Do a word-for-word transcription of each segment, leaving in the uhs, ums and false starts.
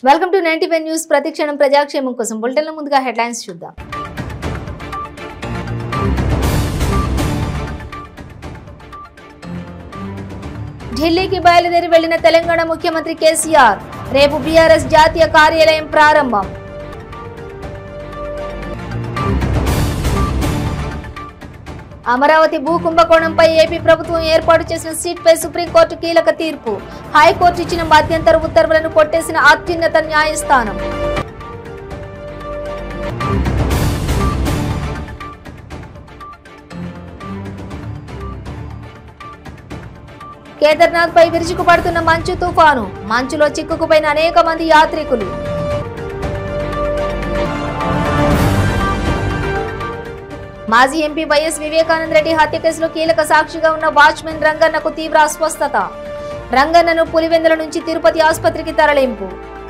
Welcome to ninety one news. ప్రతిక్షణం ప్రజాక్షేమం కోసం బులెటిన్ల ముందుగా హెడ్లైన్స్ చూద్దాం. ఢిల్లీకి బయలుదేరి వెళ్లిన తెలంగాణ ముఖ్యమంత్రి కేసీఆర్. రేపు బీఆర్ఎస్ జాతీయ కార్యాలయం ప్రారంభం. అమరావతి భూ కుంభకోణంపై ఏపీ ప్రభుత్వం ఏర్పాటు చేసిన సీట్పై సుప్రీంకోర్టు కీలక తీర్పు. హైకోర్టు ఇచ్చిన మధ్యంతర ఉత్తర్వులను కొట్టేసిన అత్యున్నత న్యాయస్థానం. కేదార్నాథ్ పై విరుచుకుపడుతున్న మంచు తుఫాను. మంచులో చిక్కుకుపోయిన అనేక మంది యాత్రికులు. మాజీ ఎంపీ వైఎస్ వివేకానంద రెడ్డి హత్య కేసులో కీలక సాక్షిగా ఉన్న వాచ్మెన్ రంగన్నకు తీవ్ర అస్వస్థత. రంగన్నను పులివెందుల నుంచి తిరుపతి ఆసుపత్రికి తరలింపు.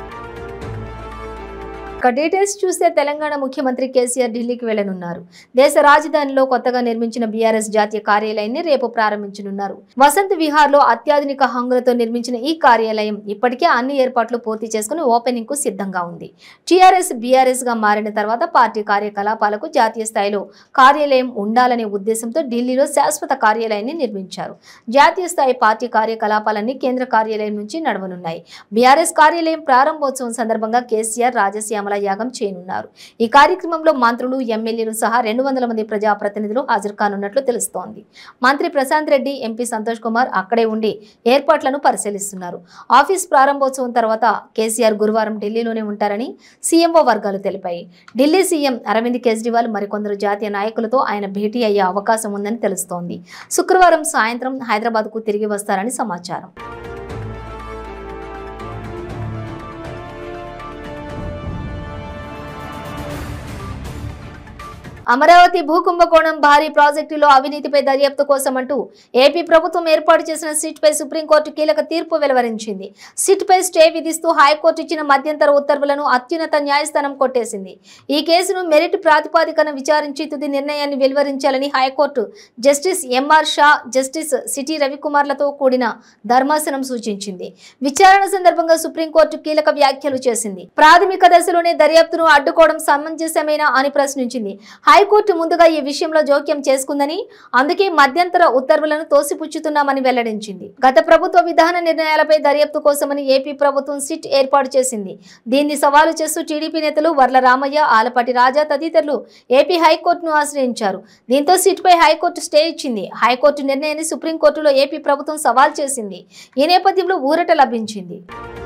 డీటెయిల్స్ చూస్తే తెలంగాణ ముఖ్యమంత్రి కేసీఆర్ ఢిల్లీకి వెళ్లనున్నారు. దేశ రాజధానిలో కొత్తగా నిర్మించిన బీఆర్ఎస్ జాతీయ కార్యాలయాన్ని రేపు ప్రారంభించనున్నారు. వసంత్ విహార్ లో అత్యాధునిక హంగులతో నిర్మించిన ఈ కార్యాలయం ఇప్పటికే అన్ని ఏర్పాట్లు పూర్తి చేసుకుని ఓపెనింగ్ కు సిద్ధంగా ఉంది. టీఆర్ఎస్ బీఆర్ఎస్ గా మారిన తర్వాత పార్టీ కార్యకలాపాలకు జాతీయ స్థాయిలో కార్యాలయం ఉండాలనే ఉద్దేశంతో ఢిల్లీలో శాశ్వత కార్యాలయాన్ని నిర్మించారు. జాతీయ స్థాయి పార్టీ కార్యకలాపాలన్నీ కేంద్ర కార్యాలయం నుంచి నడవనున్నాయి. బీఆర్ఎస్ కార్యాలయం ప్రారంభోత్సవం సందర్భంగా కేసీఆర్ రాజశ్యామల యాగం చేయనున్నారు. ఈ కార్యక్రమంలో మంత్రులు, ఎమ్మెల్యేలు సహా రెండు వందల మంది ప్రజాప్రతినిధులు హాజరు కానున్నట్లు తెలుస్తోంది. మంత్రి ప్రశాంత్ రెడ్డి, ఎంపీ సంతోష్ కుమార్ అక్కడే ఉండి ఏర్పాట్లను పరిశీలిస్తున్నారు. ఆఫీస్ ప్రారంభోత్సవం తర్వాత కేసీఆర్ గురువారం ఢిల్లీలోనే ఉంటారని సీఎంఓ వర్గాలు తెలిపాయి. ఢిల్లీ సీఎం అరవింద్ కేజ్రీవాల్ మరికొందరు జాతీయ నాయకులతో ఆయన భేటీ అయ్యే అవకాశం ఉందని తెలుస్తోంది. శుక్రవారం సాయంత్రం హైదరాబాద్ కు తిరిగి వస్తారని సమాచారం. అమరావతి భూ కుంభకోణం భారీ ప్రాజెక్టులో అవినీతిపై దర్యాప్తు కోసం అంటూ ఏపీ ప్రభుత్వం ఏర్పాటు చేసిన సిట్పై సుప్రీంకోర్టు కీలక తీర్పు వెలువరించింది. సిట్పై స్టే విధిస్తూ హైకోర్టు ఇచ్చిన మధ్యంతర ఉత్తర్వులను అత్యున్నత న్యాయస్థానం కొట్టేసింది. ఈ కేసును మెరిట్ ప్రాతిపాదికన విచారించి తుది నిర్ణయాన్ని వెలువరించాలని high court justice MR Shah, justice CT రవికుమార్లతో కూడిన ధర్మాసనం సూచించింది. విచారణ సందర్భంగా సుప్రీంకోర్టు కీలక వ్యాఖ్యలు చేసింది. ప్రాథమిక దశలోనే దర్యాప్తును అడ్డుకోవడం సమంజసమేనా అని ప్రశ్నించింది. హైకోర్టు ముందుగా ఈ విషయంలో జోక్యం చేసుకుందని, అందుకే మధ్యంతర ఉత్తర్వులను తోసిపుచ్చుతున్నామని వెల్లడించింది. గత ప్రభుత్వ విధాన నిర్ణయాలపై దర్యాప్తు కోసమని ఏపీ ప్రభుత్వం సిట్ ఏర్పాటు చేసింది. దీన్ని సవాలు చేస్తూ టీడీపీ నేతలు వర్ల రామయ్య, ఆలపాటి రాజా తదితరులు ఏపీ హైకోర్టును ఆశ్రయించారు. దీంతో సిట్ పై హైకోర్టు స్టే ఇచ్చింది. హైకోర్టు నిర్ణయాన్ని సుప్రీంకోర్టులో ఏపీ ప్రభుత్వం సవాల్ చేసింది. ఈ నేపథ్యంలో ఊరట లభించింది.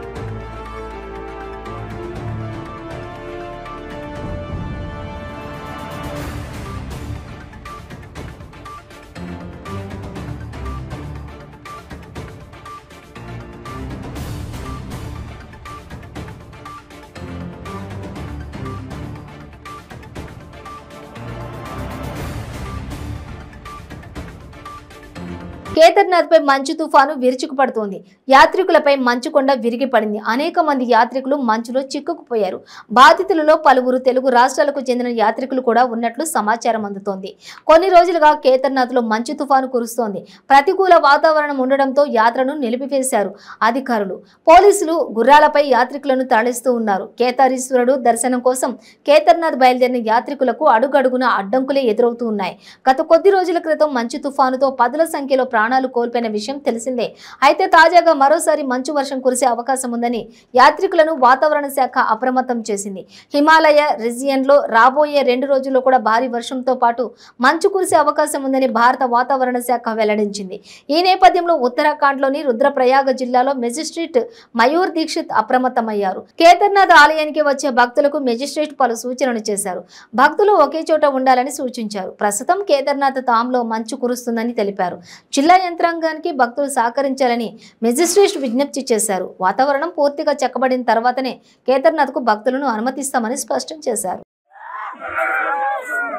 కేదార్నాథ్ పై మంచు తుఫాను విరుచుకుపడుతోంది. యాత్రికులపై మంచు కొండ విరిగి పడింది. అనేక మంది యాత్రికులు మంచులో చిక్కుకుపోయారు. బాధితులలో పలువురు తెలుగు రాష్ట్రాలకు చెందిన యాత్రికులు కూడా ఉన్నట్లు సమాచారం అందుతోంది. కొన్ని రోజులుగా కేదార్నాథ్ లో మంచు తుఫాను కురుస్తోంది. ప్రతికూల వాతావరణం ఉండడంతో యాత్రను నిలిపివేశారు అధికారులు. పోలీసులు గుర్రాలపై యాత్రికులను తరలిస్తూ ఉన్నారు. కేదారీశ్వరుడు దర్శనం కోసం కేదార్నాథ్ బయలుదేరిన యాత్రికులకు అడుగడుగున అడ్డంకులే ఎదురవుతూ ఉన్నాయి. గత కొద్ది రోజుల క్రితం మంచు తుఫానుతో పదుల సంఖ్యలో ప్రాణాలు కోల్పోయిన విషయం తెలిసిందే. అయితే తాజాగా మరోసారి మంచు వర్షం కురిసే అవకాశం ఉందని యాత్రికులను వాతావరణ శాఖ అప్రమత్తం చేసింది. హిమాలయ రీజియన్ లో రాబోయే రెండు రోజుల్లో కూడా భారీ వర్షంతో పాటు మంచు కురిసే అవకాశం ఉందని భారత వాతావరణ శాఖ వెల్లడించింది. ఈ నేపథ్యంలో ఉత్తరాఖండ్ లోని రుద్రప్రయాగ జిల్లాలో మెజిస్ట్రేట్ మయూర్ దీక్షిత్ అప్రమత్తమయ్యారు. కేదార్నాథ్ ఆలయానికి వచ్చే భక్తులకు మెజిస్ట్రేట్ పలు సూచనలు చేశారు. భక్తులు ఒకే చోట ఉండాలని సూచించారు. ప్రస్తుతం కేదార్నాథ్ తాంలో మంచు కురుస్తుందని తెలిపారు. జిల్లా యంత్రాంగానికి భక్తులు సహకరించాలని మెజిస్ట్రేట్ విజ్ఞప్తి చేశారు. వాతావరణం పూర్తిగా చక్కబడిన తర్వాతనే కేదార్నాథ్ కు భక్తులను అనుమతిస్తామని స్పష్టం చేశారు.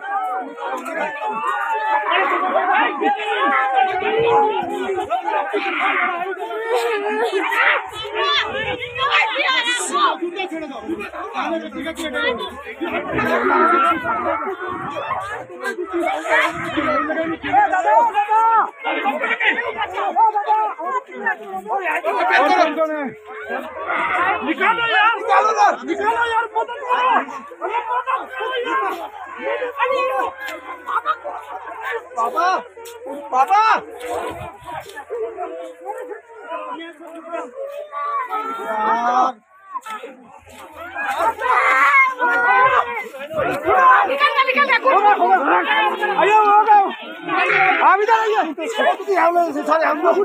निकालो यार, निकालो यार, निकालो यार, मदद करो, पापा, पापा, निकल निकल आइए हो गए आप इधर आइए हम लोग सारे हम लोग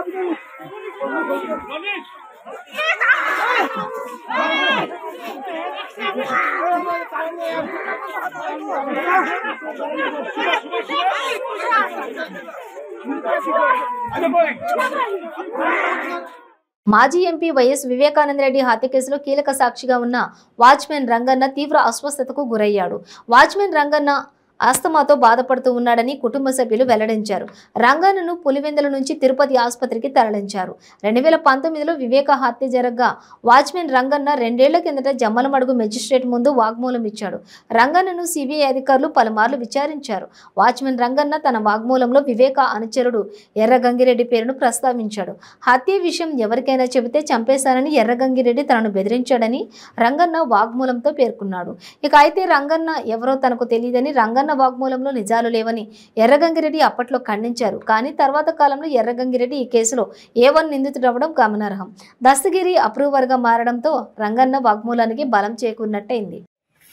మాజీ ఎంపీ వైఎస్ వివేకానంద రెడ్డి హత్య కేసులో కీలక సాక్షిగా ఉన్న వాచ్మెన్ రంగన్న తీవ్ర అస్వస్థతకు గురయ్యాడు. వాచ్మెన్ రంగన్న ఆస్తమాతో బాధపడుతూ ఉన్నాడని కుటుంబ సభ్యులు వెల్లడించారు. రంగన్నను పులివెందుల నుంచి తిరుపతి ఆసుపత్రికి తరలించారు. రెండు వేల పంతొమ్మిదిలో వివేక హత్య జరగ్గా వాచ్మెన్ రంగన్న రెండేళ్ల కిందట జమ్మలమడుగు మెజిస్ట్రేట్ ముందు వాగ్మూలం ఇచ్చాడు. రంగన్నను సిబిఐ అధికారులు పలుమార్లు విచారించారు. వాచ్మెన్ రంగన్న తన వాగ్మూలంలో వివేక అనుచరుడు ఎర్రగంగిరెడ్డి పేరును ప్రస్తావించాడు. హత్య విషయం ఎవరికైనా చెబితే చంపేశానని ఎర్రగంగిరెడ్డి తనను బెదిరించాడని రంగన్న వాగ్మూలంతో పేర్కొన్నాడు. ఇక అయితే రంగన్న ఎవరో తనకు తెలియదని రంగన్న వాగ్మూలంలో నిజాలు లేవని ఎర్రగంగిరెడ్డి అప్పట్లో ఖండించారు. కానీ తర్వాత కాలంలో ఎర్రగంగిరెడ్డి ఈ కేసులో ఏ వన్ నిందితుడవడం గమనార్హం. దస్తగిరి అప్రూవర్ గా మారడంతో రంగన్న వాగ్మూలానికి బలం చేకూరినట్టయింది.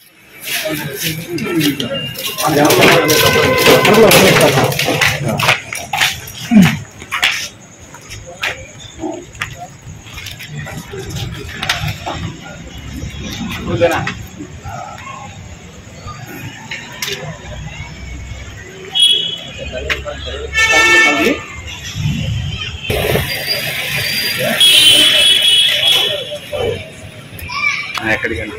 ఎక్కడికండి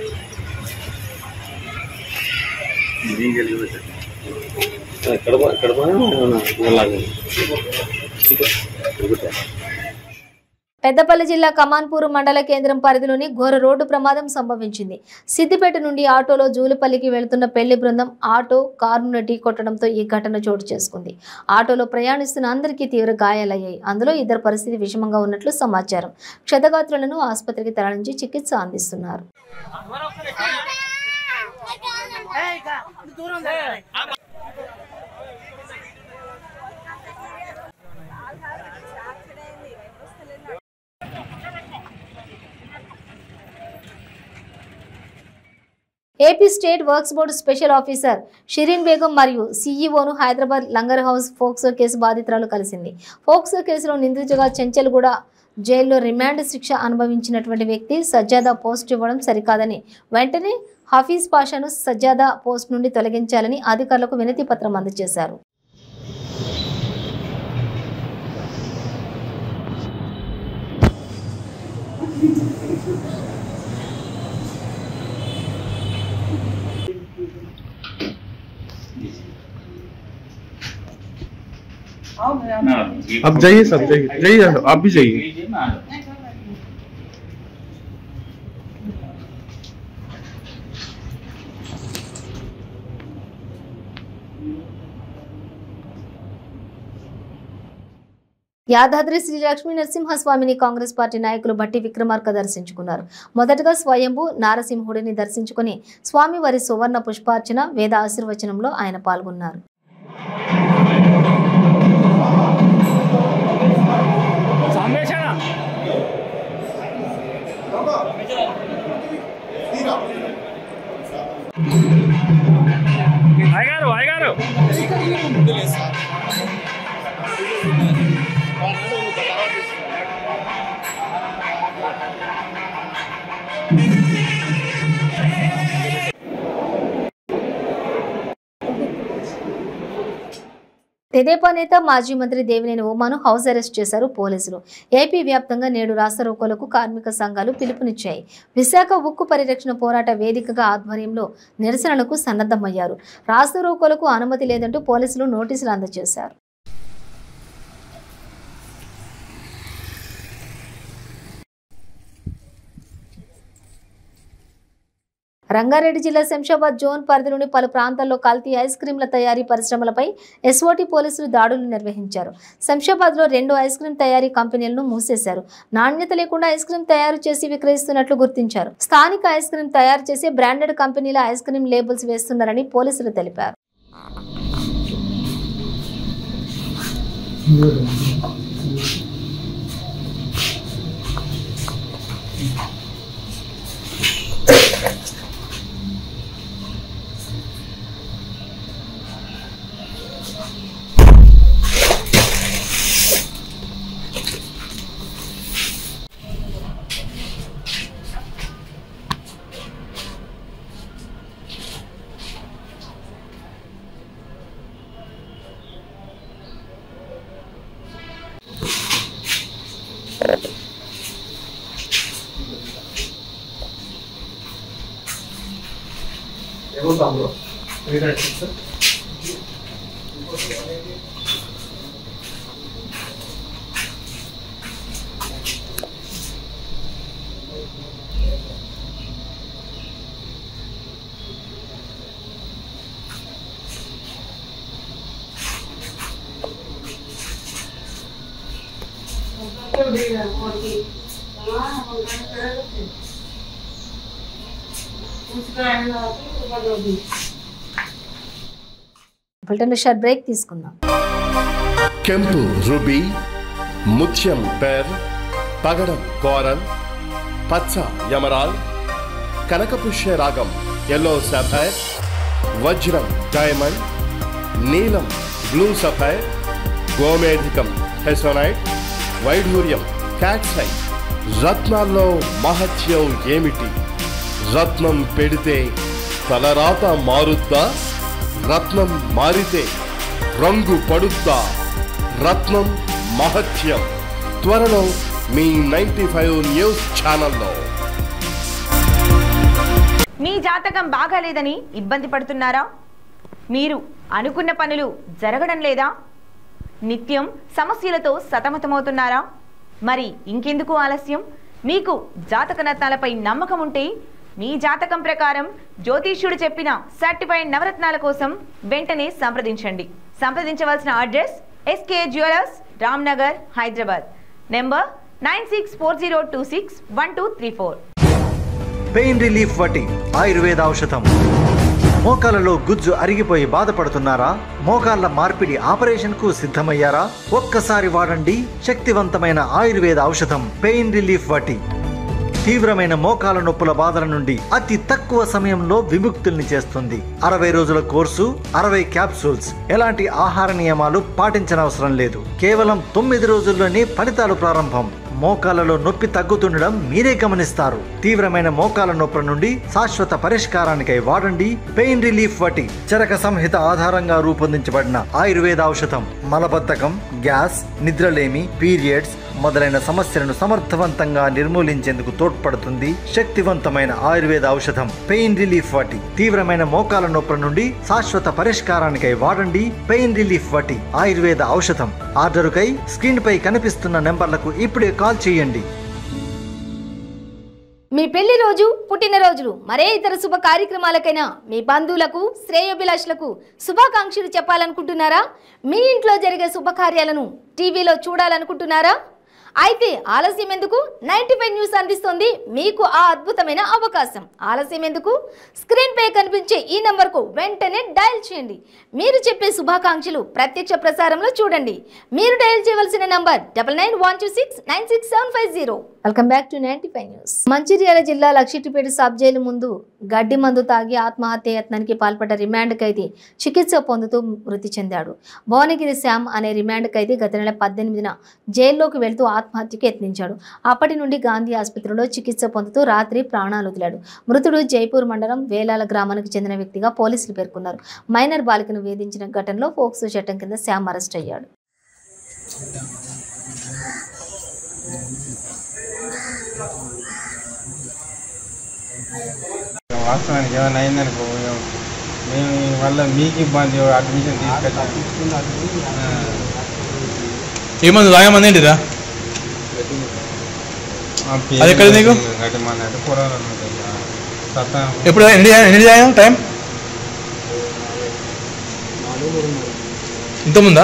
ఎక్కడ ఎక్కడ పెద్దపల్లి జిల్లా కమాన్పూర్ మండల కేంద్రం పరిధిలోని ఘోర రోడ్డు ప్రమాదం సంభవించింది. సిద్దిపేట నుండి ఆటోలో జూలుపల్లికి వెళుతున్న పెళ్లి బృందం ఆటో కారును ఢీ కొట్టడంతో ఈ ఘటన చోటు చేసుకుంది. ఆటోలో ప్రయాణిస్తున్న అందరికీ తీవ్ర గాయాలయ్యాయి. అందులో ఇద్దరు పరిస్థితి విషమంగా ఉన్నట్లు సమాచారం. క్షతగాత్రులను ఆసుపత్రికి తరలించి చికిత్స అందిస్తున్నారు. AP state works board special officer Shirin Begum మరియు సీఈఓను హైదరాబాద్ లంగర్ హౌస్ ఫోక్సో కేసు బాధితురాలు కలిసింది. ఫోక్సో కేసులో నిందితుడిగా చెంచల్గూడ జైల్లో రిమాండ్ శిక్ష అనుభవించినటువంటి వ్యక్తి సజ్జాదా పోస్ట్ ఇవ్వడం సరికాదని వెంటనే హఫీజ్ పాషాను సజ్జాదా పోస్ట్ నుండి తొలగించాలని అధికారులకు వినతి పత్రం అందజేశారు. अब जाइए सब जाइए जाइए आप भी जाइए। యాదాద్రి శ్రీ లక్ష్మీ నరసింహస్వామిని కాంగ్రెస్ పార్టీ నాయకులు బట్టి విక్రమార్క దర్శించుకున్నారు. మొదటగా స్వయంభూ నారసింహుడిని దర్శించుకుని స్వామివారి సువర్ణ పుష్పార్చన వేద ఆశీర్వచనంలో ఆయన పాల్గొన్నారు. అయ్యగారు అయ్యగారు తెదేపా నేత మాజీ మంత్రి దేవినేని ఉమాను హౌస్ అరెస్ట్ చేశారు పోలీసులు. ఏపీ వ్యాప్తంగా నేడు రాస్తారోకోలకు కార్మిక సంఘాలు పిలుపునిచ్చాయి. విశాఖ ఉక్కు పరిరక్షణ పోరాట వేదికగా ఆధ్వర్యంలో నిరసనలకు సన్నద్ధమయ్యారు. రాస్తారోకోలకు అనుమతి లేదంటూ పోలీసులు నోటీసులు అందజేశారు. రంగారెడ్డి జిల్లా శంషాబాద్ జోన్ పరిధిలోని పలు ప్రాంతాల్లో కల్తీ ఐస్ క్రీంల తయారీ పరిశ్రమలపై ఎస్ఓటీ పోలీసులు దాడులు నిర్వహించారు. శంషాబాద్లో రెండు ఐస్ క్రీం తయారీ కంపెనీలను మూసేశారు. నాణ్యత లేకుండా ఐస్ క్రీం తయారు చేసి విక్రయిస్తున్నట్లు గుర్తించారు. స్థానిక ఐస్ క్రీం తయారు చేసే బ్రాండెడ్ కంపెనీల ఐస్ క్రీం లేబుల్స్ వేస్తున్నారని పోలీసులు తెలిపారు. షార్ట్ బ్రేక్ తీసుకుందాం. కెంపు రూబీ, ముత్యం పెర్, పగడం కోరల్, పచ్చ యమరాల్, కనకపుష్య రాగం ఎల్లో సఫైర్, వజ్రం డైమండ్, నీలం బ్లూ సఫైర్, గోమేధికం హెసోనైట్, వైఢూర్యం క్యాట్సై. రత్నాల్లో మహత్యం ఏమిటి? రత్నం పెడితే తలరాత మారుద్దా? రత్నం మారితే రంగు పడుద్దా? రత్నం మహత్యం త్వరలో మీ నైన్టీ ఫైవ్ న్యూస్ ఛానల్లో. మీ జాతకం బాగాలేదని ఇబ్బంది పడుతున్నారా? మీరు అనుకున్న పనులు జరగడం లేదా? నిత్యం సమస్యలతో సతమతమవుతున్నారా? మరి ఇంకెందుకు ఆలస్యం? మీకు జాతక రత్నాలపై నమ్మకం ఉంటే మీ జాతకం ప్రకారం జ్యోతిష్యుడు చెప్పిన సర్టిఫైడ్ నవరత్నాల కోసం వెంటనే సంప్రదించండి. సంప్రదించవలసిన address SK jewellers, Ramnagar, Hyderabad. Number nine six four zero two six one two three four. Pain relief వటి ఆయుర్వేద ఔషధం. మోకాలలో గుజ్జు అరిగిపోయి బాధపడుతున్నారా? మోకాళ్ల మార్పిడి ఆపరేషన్ కు సిద్ధమయ్యారా? ఒక్కసారి వాడండి శక్తివంతమైన ఆయుర్వేద ఔషధం పెయిన్ రిలీఫ్ వటి. తీవ్రమైన మోకాల నొప్పుల బాధల నుండి అతి తక్కువ సమయంలో విముక్తుల్ని చేస్తుంది. అరవై రోజుల కోర్సు, అరవై క్యాప్సూల్స్. ఎలాంటి ఆహార నియమాలు పాటించనవసరం లేదు. కేవలం తొమ్మిది రోజుల్లోనే ఫలితాలు ప్రారంభం. మోకాలలో నొప్పి తగ్గుతుండడం మీరే గమనిస్తారు. తీవ్రమైన మోకాల నొప్పుల నుండి శాశ్వత పరిష్కారానికై వాడండి పెయిన్ రిలీఫ్ వటి. చరక సంహిత ఆధారంగా రూపొందించబడిన ఆయుర్వేద ఔషధం మలబద్ధకం, గ్యాస్, నిద్రలేమి, పీరియడ్స్ మొదలైన సమస్యలను సమర్థవంతంగా నిర్మూలించేందుకు తోడ్పడుతుంది. శక్తివంతమైన ఆయుర్వేద ఔషధం పెయిన్ రిలీఫ్ వటి. తీవ్రమైన మోకాల నొప్పుల నుండి శాశ్వత పరిష్కారానికై వాడండి పెయిన్ రిలీఫ్ వటి ఆయుర్వేద ఔషధం. ఆర్డరుకై స్క్రీన్ పై కనిపిస్తున్న నెంబర్లకు ఇప్పుడే కాల్ చేయండి. మీ పెళ్లి రోజు, పుట్టినరోజులు, మరే ఇతర శుభ కార్యక్రమాలకైనా మీ బంధువులకు, శ్రేయోభిలాషులకు శుభాకాంక్షలు చెప్పాలనుకుంటున్నారా? మీ ఇంట్లో జరిగే శుభకార్యాలను టీవీలో చూడాలనుకుంటున్నారా? అయితే ఆలస్యం ఎందుకు? నైన్టీ ఫైవ్ న్యూస్ అందిస్తుంది మీకు ఆ అద్భుతమైన అవకాశం. ఆలస్యం ఎందుకు? స్క్రీన్ పై కనిపించే ఈ నంబర్కు వెంటనే డయల్ చేయండి. మీరు చెప్పే శుభాకాంక్షలు ప్రత్యక్ష ప్రసారంలో చూడండి. మీరు డయల్ చేయవలసిన number double nine one two six nine six seven five zero. Welcome back to ninety five news. Mancherial జిల్లా లక్షిటిపేట సబ్ జైలు ముందు గడ్డి మందు తాగి ఆత్మహత్య యత్నానికి పాల్పడ్డ రిమాండ్ ఖైదీ చికిత్స పొందుతూ మృతి చెందాడు. భువనగిరి శ్యామ్ అనే రిమాండ్ ఖైదీ గత నెల పద్దెనిమిదిన జైల్లోకి వెళ్తూ ఆత్మహత్యకు యత్నించాడు. అప్పటి నుండి గాంధీ ఆసుపత్రిలో చికిత్స పొందుతూ రాత్రి ప్రాణాలు వదిలాడు. మృతుడు జైపూర్ మండలం వేలాల గ్రామానికి చెందిన వ్యక్తిగా పోలీసులు పేర్కొన్నారు. మైనర్ బాలికను వేధించిన ఘటనలో పోక్సో చట్టం కింద శ్యామ్ అరెస్ట్ అయ్యాడు. వాస్తవానికి ఏమైనా అయిందనుకో మేము వల్ల మీకు ఇబ్బంది అడ్మిషన్ తీసుకొచ్చాం. ఏమంది రాయమంది ఏంటిరా గడ్డమన్నట్టు కూరలు ఎప్పుడు ఎన్ని ఎన్ని టైం ఇంతముందా?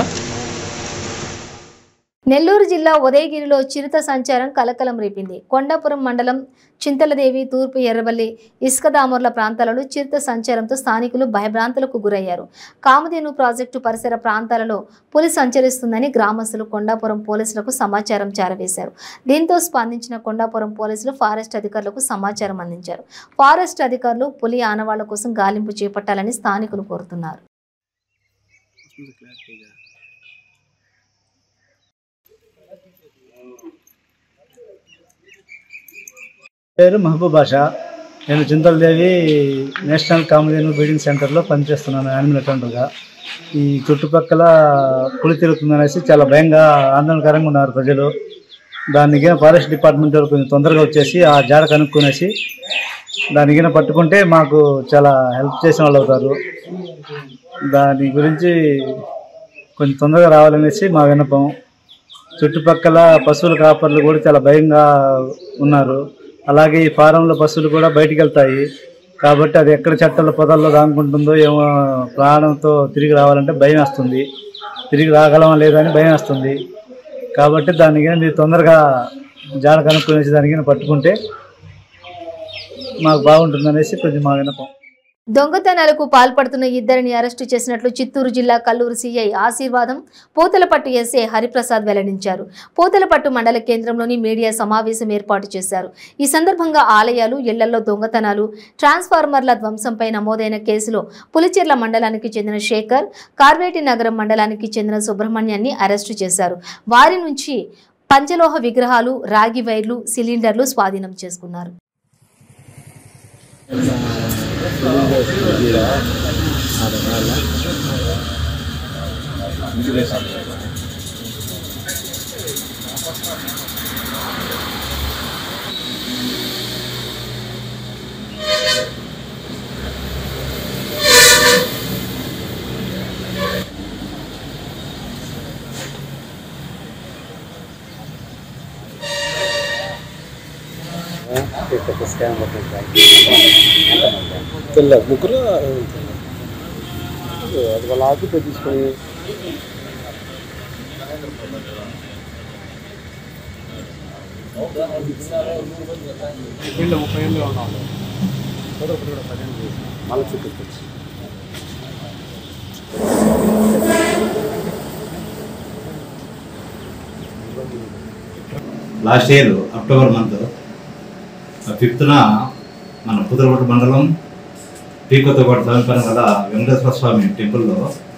నెల్లూరు జిల్లా ఉదయగిరిలో చిరుత సంచారం కలకలం రేపింది. కొండాపురం మండలం చింతలదేవి, తూర్పు ఎర్రబల్లి, ఇసుకదామర్ల ప్రాంతాలలో చిరుత సంచారంతో స్థానికులు భయభ్రాంతులకు గురయ్యారు. కామధేను ప్రాజెక్టు పరిసర ప్రాంతాలలో పులి సంచరిస్తుందని గ్రామస్తులు కొండాపురం పోలీసులకు సమాచారం చేరవేశారు. దీంతో స్పందించిన కొండాపురం పోలీసులు ఫారెస్ట్ అధికారులకు సమాచారం అందించారు. ఫారెస్ట్ అధికారులు పులి ఆనవాళ్ల కోసం గాలింపు చేపట్టాలని స్థానికులు కోరుతున్నారు. పేరు మహబూబ్ బాషా. నేను చింతలదేవి నేషనల్ కామధేను బ్రీడింగ్ సెంటర్లో పనిచేస్తున్నాను యానిమల్ అటెండర్గా. ఈ చుట్టుపక్కల పులి తిరుగుతుందనేసి చాలా భయంగా ఆందోళనకరంగా ఉన్నారు ప్రజలు. దానికి ఫారెస్ట్ డిపార్ట్మెంట్ వాళ్ళు కొంచెం తొందరగా వచ్చేసి ఆ జాడ కనుక్కునేసి దానికైనా పట్టుకుంటే మాకు చాలా హెల్ప్ చేసిన వాళ్ళు అవుతారు. దాని గురించి కొంచెం తొందరగా రావాలనేసి మా విన్నపం. చుట్టుపక్కల పశువుల కాపర్లు కూడా చాలా భయంగా ఉన్నారు. అలాగే ఈ ఫారంలో పశువులు కూడా బయటికి వెళ్తాయి కాబట్టి అది ఎక్కడ చెట్టల పొదల్లో దానుకుంటుందో ఏమో ప్రాణంతో తిరిగి రావాలంటే భయం వస్తుంది. తిరిగి రాగలమా లేదా అని భయం వస్తుంది. కాబట్టి దానికి మీరు తొందరగా జాడ కనుక్కునేసి దానికి పట్టుకుంటే మాకు బాగుంటుందనేసి కొంచెం మా విన్నపం. దొంగతనాలకు పాల్పడుతున్న ఇద్దరిని అరెస్టు చేసినట్లు చిత్తూరు జిల్లా కల్లూరు సీఐ ఆశీర్వాదం, పూతలపట్టు ఎస్ఏ హరిప్రసాద్ వెల్లడించారు. పూతలపట్టు మండల కేంద్రంలోని మీడియా సమావేశం ఏర్పాటు చేశారు. ఈ సందర్భంగా ఆలయాలు, ఇళ్లలో దొంగతనాలు, ట్రాన్స్ఫార్మర్ల ధ్వంసంపై నమోదైన కేసులో పులిచెర్ల మండలానికి చెందిన శేఖర్, కార్వేటి నగరం మండలానికి చెందిన సుబ్రహ్మణ్యాన్ని అరెస్టు చేశారు. వారి నుంచి పంచలోహ విగ్రహాలు, రాగి వైర్లు, సిలిండర్లు స్వాధీనం చేసుకున్నారు. తెల్ల ముగ్గురు అది వాళ్ళ ఆఫీస్లో తీసుకొని ముప్పై ఏళ్ళు ఉన్నాము. మళ్ళీ చూపించచ్చు. లాస్ట్ ఇయర్ అక్టోబర్ మంత్ ఫిఫ్త్న మన పూతలపట్టు మండలం పీకొత్తకోట సమీపం గల వెంకటేశ్వర స్వామి టెంపుల్లో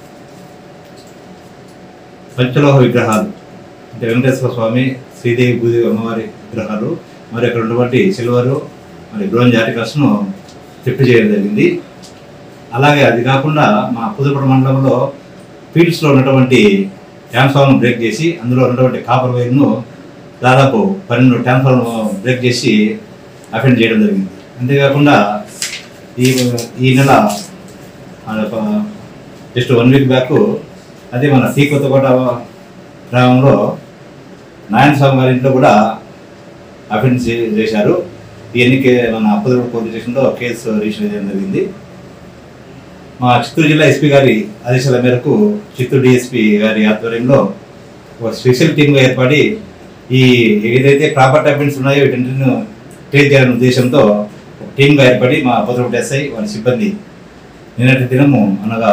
పంచలోహ విగ్రహాలు అంటే వెంకటేశ్వర స్వామి, శ్రీదేవి, భూదేవి అమ్మవారి విగ్రహాలు మరి అక్కడ ఉన్నటువంటి సిల్వరు మరి బ్రోంజ్ ఆర్టికల్స్ను థెఫ్ట్ చేయడం జరిగింది. అలాగే అది కాకుండా మా పూతలపట్టు మండలంలో ఫీల్డ్స్లో ఉన్నటువంటి ట్రాన్స్ఫార్మర్ బ్రేక్ చేసి అందులో ఉన్నటువంటి కాపర్ వైర్ను దాదాపు పన్నెండు ట్రాన్స్ఫార్మర్ బ్రేక్ చేసి అఫెండ్ చేయడం జరిగింది. అంతేకాకుండా ఈ ఈ నెల జస్ట్ వన్ వీక్ బ్యాక్ అదే మన టీ కొత్తకోట గ్రామంలో నారాయణ స్వామి గారి ఇంట్లో కూడా అఫెండ్ చేశారు. ఇవన్నీ మన పూతలపట్టు పోలీస్ స్టేషన్లో కేసు రిజిస్టర్ చేయడం జరిగింది. మా చిత్తూరు జిల్లా ఎస్పీ గారి ఆదేశాల మేరకు చిత్తూరు డిఎస్పీ గారి ఆధ్వర్యంలో ఒక స్పెషల్ టీమ్గా ఏర్పడి ఈ ఏదైతే ప్రాపర్టీ అఫెన్స్ ఉన్నాయో వీటిని ట్రేస్ చేయాలనే ఉద్దేశంతో ఒక టీమ్గా ఏర్పడి మా పూతలపట్టు ఎస్ఐ వారి సిబ్బంది నిన్నటి దినము అనగా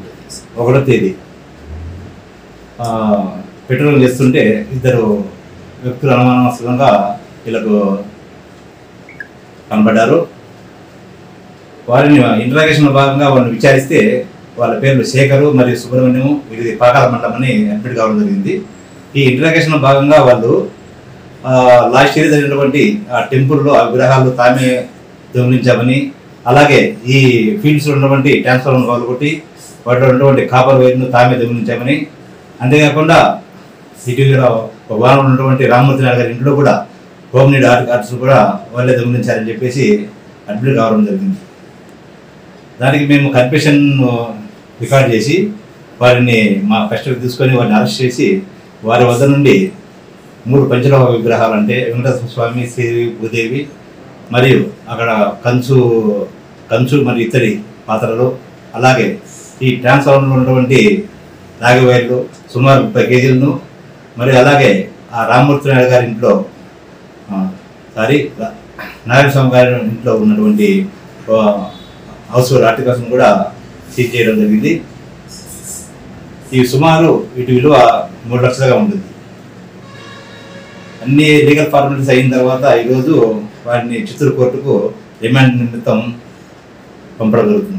ఒకటో తేదీ పెట్రోలింగ్ చేస్తుంటే ఇద్దరు వ్యక్తులు అనుమానాస్పదంగా వీళ్ళకు కనబడ్డారు. వారిని ఇంటరాగేషన్ భాగంగా వాళ్ళని విచారిస్తే వాళ్ళ పేర్లు శేఖరు మరియు సుబ్రహ్మణ్యం, ఇది పాకాల మండలం అని అడ్మిట్ కావడం జరిగింది. ఈ ఇంటరాగేషన్ భాగంగా వాళ్ళు లాస్ట్ ఇయర్ జరిగినటువంటి ఆ టెంపుల్లో ఆ విగ్రహాలు తామే దొంగిలించామని, అలాగే ఈ ఫీల్డ్స్లో ఉన్నటువంటి ట్రాన్స్ఫార్మర్ వాళ్ళు కొట్టి వాటిలో ఉన్నటువంటి కాపర్ వైర్ను తామే దొంగిలించామని, అంతేకాకుండా ఇటీవల వారం ఉన్నటువంటి రామ్మూర్తి నాయుడు గారి ఇంట్లో కూడా హోమ్ నీడ్ ఆర్ట్స్ కూడా వాళ్ళే దొంగిలించారని చెప్పేసి అడ్మిట్ కావడం జరిగింది. దానికి మేము కన్ఫెషన్ రికార్డ్ చేసి వారిని మా కస్టడీకి తీసుకొని వారిని అరెస్ట్ చేసి వారి వద్ద నుండి మూడు పంచలోహ విగ్రహాలు అంటే వెంకటేశ్వర స్వామి, శ్రీ భూదేవి మరియు అక్కడ కంచు కంచు మరియు ఇతడి పాత్రలు, అలాగే ఈ ట్రాన్స్ఫార్మర్లో ఉన్నటువంటి రాగి వైర్లు సుమారు ముప్పై కేజీలను, మరియు అలాగే ఆ రామ్మూర్తి నాయుడు గారి ఇంట్లో సారీ నారాయణ స్వామి గారి ఇంట్లో ఉన్నటువంటి హౌస్ హోల్డ్ ఆర్టికల్స్ను కూడా సీజ్ చేయడం జరిగింది. ఈ సుమారు వీటి విలువ మూడు లక్షలుగా ఉంటుంది. అన్ని లీగల్ ఫార్మాలిటీస్ అయిన తర్వాత ఈరోజు వారిని చిత్తూరు కోర్టుకు రిమాండ్ నిమిత్తం పంపడం జరుగుతుంది.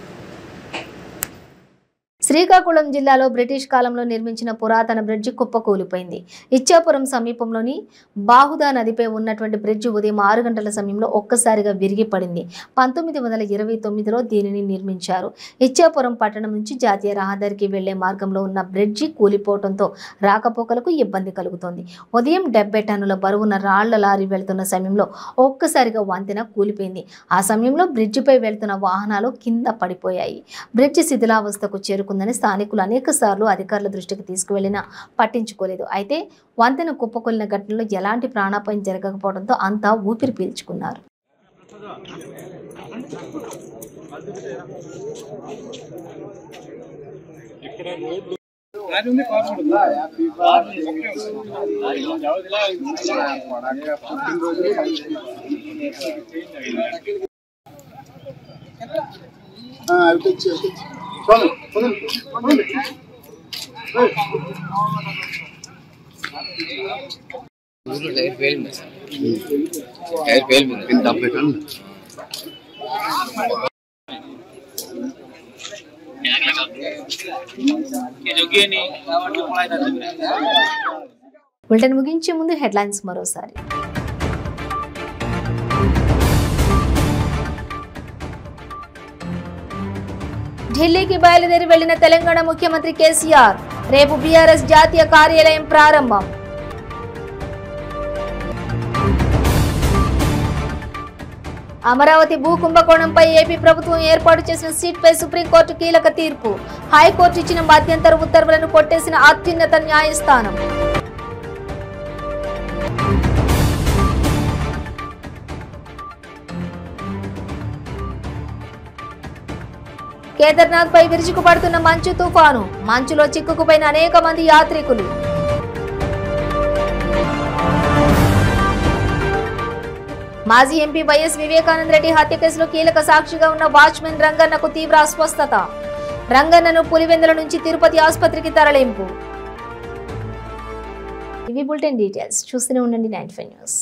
శ్రీకాకుళం జిల్లాలో బ్రిటిష్ కాలంలో నిర్మించిన పురాతన బ్రిడ్జి కుప్పకూలిపోయింది. ఇచ్చాపురం సమీపంలోని బాహుదా నదిపై ఉన్నటువంటి బ్రిడ్జి ఉదయం ఆరు గంటల సమయంలో ఒక్కసారిగా విరిగి పడింది. పంతొమ్మిది వందల ఇరవై తొమ్మిదిలో దీనిని నిర్మించారు. ఇచ్చాపురం పట్టణం నుంచి జాతీయ రహదారికి వెళ్లే మార్గంలో ఉన్న బ్రిడ్జి కూలిపోవడంతో రాకపోకలకు ఇబ్బంది కలుగుతోంది. ఉదయం డెబ్బై టన్నుల బరువున్న రాళ్ల లారీ వెళ్తున్న సమయంలో ఒక్కసారిగా వంతెన కూలిపోయింది. ఆ సమయంలో బ్రిడ్జిపై వెళ్తున్న వాహనాలు కింద పడిపోయాయి. బ్రిడ్జి శిథిలావస్థకు చేరుకుంది. స్థానికులు అనేక సార్లు అధికారుల దృష్టికి తీసుకువెళ్లినా పట్టించుకోలేదు. అయితే వంతెన కుప్పకొలిన ఘటనలో ఎలాంటి ప్రాణాపాయం జరగకపోవడంతో అంతా ఊపిరి పీల్చుకున్నారు. टायर फेल में टायर फेल में पिन टॉप पे कर ये जो कि नहीं वो पढ़ाई ना बुलेटिन ముగించే ముందు హెడ్లైన్స్ మరోసారి. ఢిల్లీకి బయలుదేరి వెళ్లిన తెలంగాణ ముఖ్యమంత్రి కేసీఆర్. రేపు బీఆర్ఎస్ జాతీయ కార్యాలయం ప్రారంభం. అమరావతి భూ కుంభకోణంపై ఏపీ ప్రభుత్వం ఏర్పాటు చేసిన సీట్పై సుప్రీంకోర్టు కీలక తీర్పు. హైకోర్టు ఇచ్చిన మధ్యంతర ఉత్తర్వులను కొట్టేసిన అత్యున్నత న్యాయస్థానం. కేదార్నాథ్ పై విరుచుకుపడుతున్న మంచు తుఫాను. మంచులో చిక్కుకుపోయిన అనేక మంది యాత్రికులు. మాజీ ఎంపీ వైఎస్ వివేకానంద రెడ్డి హత్య కేసులో కీలక సాక్షిగా ఉన్న వాచ్మెన్ రంగన్నకు తీవ్ర అస్వస్థత. రంగన్నను పులివెందుల నుంచి తిరుపతి ఆసుపత్రికి తరలింపు. ఇవి బులెటిన్ డీటెయిల్స్. చూస్తూనే ఉండండి నైన్ ఫైవ్ న్యూస్.